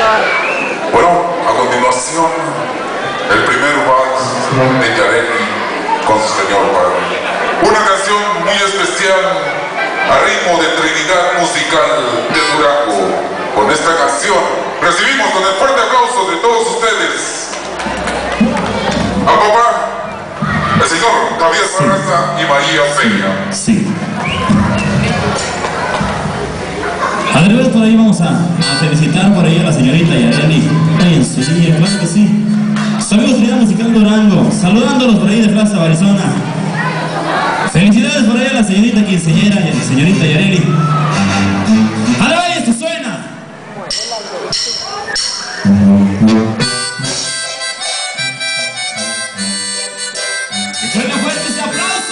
Bueno, a continuación, el primer vals de Yareli con su señor padre. Una canción muy especial a ritmo de Trinidad Musical de Durango. Con esta canción recibimos con el fuerte aplauso de todos ustedes a papá, el señor Javier Barraza y María Peña. Sí. Además, por ahí vamos a felicitar por ahí a la señorita Yareli. Ahí en su día, claro que sí. Sus amigos de Trinidad Musical Durango, saludándolos por ahí de Plaza Arizona. Felicidades por ahí a la señorita quinceañera y a la señorita Yareli. ¡Ahora esto suena! ¡Y suena fuerte ese aplauso!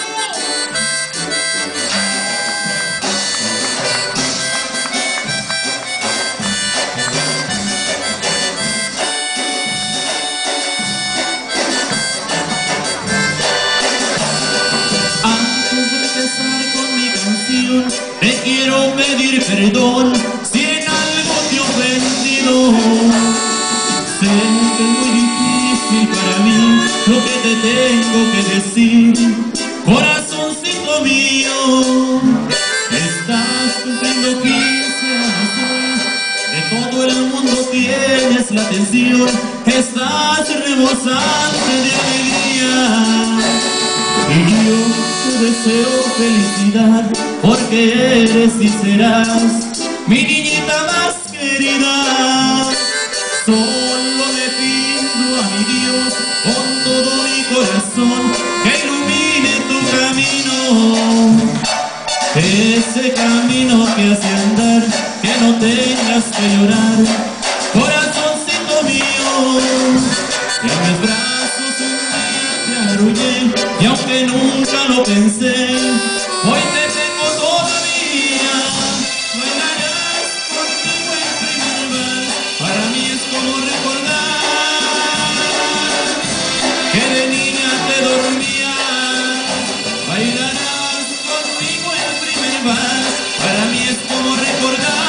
Te quiero pedir perdón si en algo te he ofendido. Sé que es muy difícil para mí lo que te tengo que decir. Corazoncito mío, estás cumpliendo 15 años hoy. De todo el mundo tienes la atención. Estás rebosante de alegría. Y yo te deseo felicidad, porque eres y serás mi niñita más querida. Solo le pido a mi Dios con todo mi corazón que ilumine tu camino, ese camino que hace andar, que no tengas que llorar, corazoncito mío. En mis brazos un día te arrullé y aunque nunca lo pensé, hoy te tengo todavía. Bailarás conmigo en primer vals, para mí es como recordar que de niña te dormías. Bailarás conmigo en primer vals, para mí es como recordar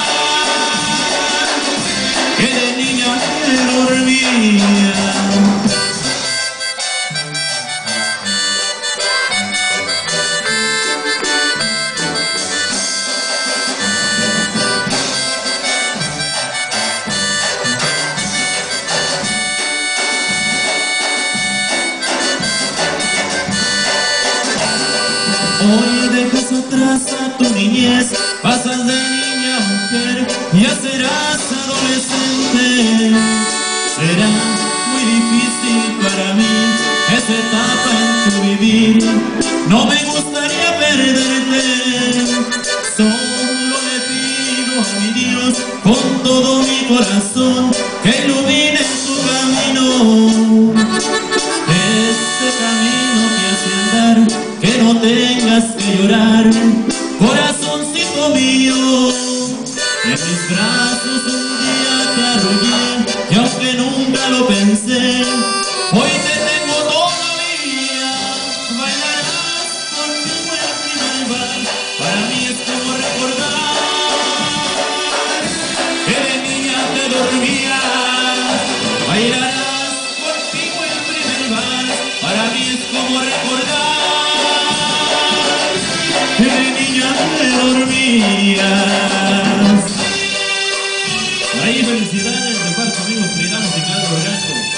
que de niña te dormías. Hoy dejas atrás a tu niñez, pasas de niña a mujer, ya serás adolescente. Será muy difícil para mí esa etapa en tu vivir. No me gustaría perderte. Solo le pido a mi Dios con todo mi corazón que ilumine tu camino, ese camino que hace andar, que no tengas que llorar, corazoncito mío. En mis brazos un día te arrullé y aunque nunca lo pensé, hoy te tengo todavía. Bailarás conmigo en primer vals, para mí es como recordar que de niña te dormías. Bailarás conmigo en primer vals, para mí es como recordar que de niña te dormías. Por ahí felicidades de parte amigos Trinidad Musical Durango.